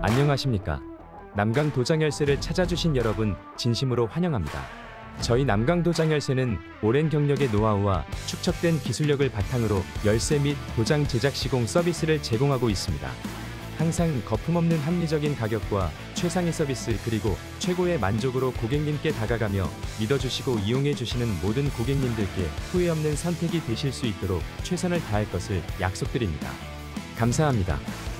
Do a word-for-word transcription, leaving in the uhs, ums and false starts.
안녕하십니까. 남강 도장열쇠를 찾아주신 여러분 진심으로 환영합니다. 저희 남강 도장열쇠는 오랜 경력의 노하우와 축적된 기술력을 바탕으로 열쇠 및 도장 제작 시공 서비스를 제공하고 있습니다. 항상 거품없는 합리적인 가격과 최상의 서비스 그리고 최고의 만족으로 고객님께 다가가며 믿어주시고 이용해주시는 모든 고객님들께 후회 없는 선택이 되실 수 있도록 최선을 다할 것을 약속드립니다. 감사합니다.